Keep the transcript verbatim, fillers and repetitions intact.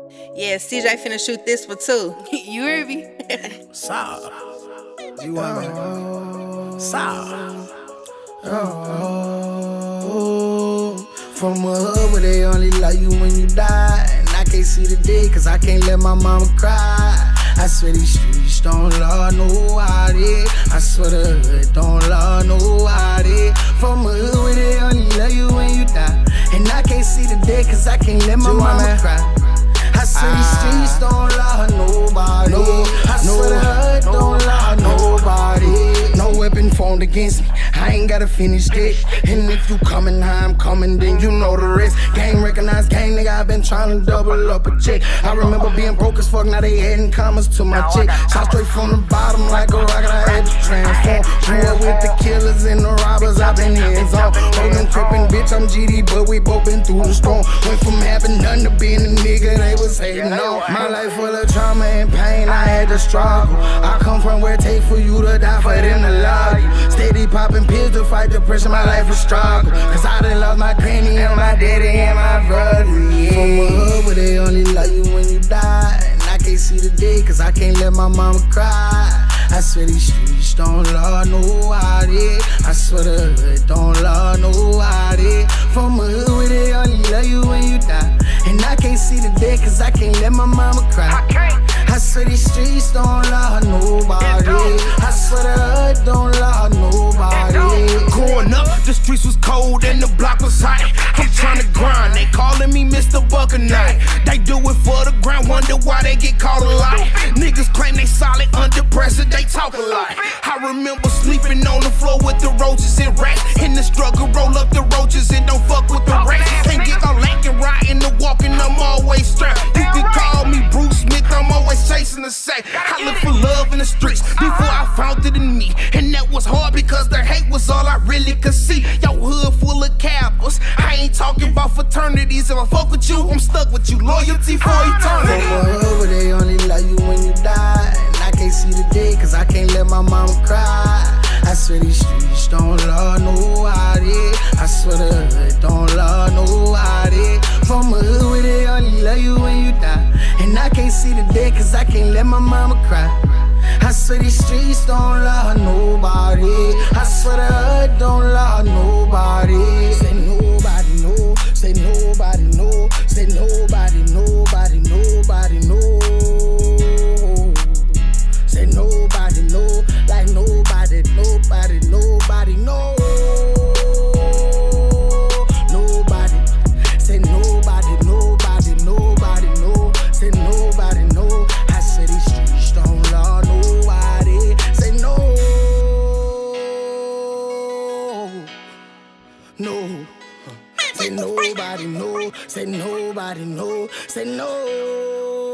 Yeah, C J finna shoot this one too. You heard me? Saw. You want me? Saw. Oh, from a hood where they only love you when you die. And I can't see the day cause I can't let my mama cry. I swear these streets don't love nobody. I swear the hood don't love nobody. From a hood where they only love you when you die. And I can't see the day cause I can't let my mama cry. I swear these streets don't love nobody. No, I swear the hood don't love nobody. No weapon formed against me, I ain't gotta finish it. And if you coming, I'm coming, then you know the rest. Gang recognized gang, nigga, I been trying to double up a check. I remember being broke as fuck, now they adding commas to my check. Shot straight from the bottom like a rocket, I had to transform. Grew up with the killers and the robbers, I been hands on. Holding tripping, bitch, I'm G D, but we both been through the storm. Went from having nothing to being a nigga they was hating on. My life full of trauma and pain, I had to struggle. I come from where it take for you to die for them to love you. Steady popping pills to fight depression, my life was struggle. Cause I done lost my granny and my daddy and my brother, yeah. From a hood where they only love you when you die. And I can't see the day cause I can't let my mama cry. I swear these streets don't love nobody. I swear the hood don't love nobody. From a hood where they only love you when you die. And I can't see the day cause I can't let my mama cry. I can't. I swear these streets don't love nobody. I swear the hood don't love nobody. Growing up, the streets was cold and the block was hot. I'm trying to grind, they calling me Mister Buckernut. They do it for the ground, wonder why they get caught a lot. Niggas claim they solid under pressure, they talk a lot. I remember sleeping on the floor with the roaches and rats. In the struggle, roll up the roaches and don't fuck with the rats. Can't get no lacking right in the walking, I'm always strapped. You can call me Bruce Smith, I'm always chasing the sack. I look for love in the streets before I found it in me. And that was hard because their hate was all I really could see. Your hood full of cowards, I ain't talking about fraternities. If I fuck with you, I'm stuck with you. Loyalty for eternity. From a hood where they only love you when you die. And I can't see the day cause I can't let my mama cry. I swear these streets don't love nobody. I swear the hood don't love nobody. From a hood where they only love you when you die. And I can't see the day cause I can't let my mama cry. I swear these streets don't love nobody. I swear the hood don't love nobody. Say nobody know, say nobody know, say nobody, nobody, nobody know. Say nobody know, like nobody, nobody, nobody know. Nobody, say nobody, nobody, nobody know. Say nobody know. I say these streets don't love nobody. Say no, no. Say nobody know, say nobody know, say no.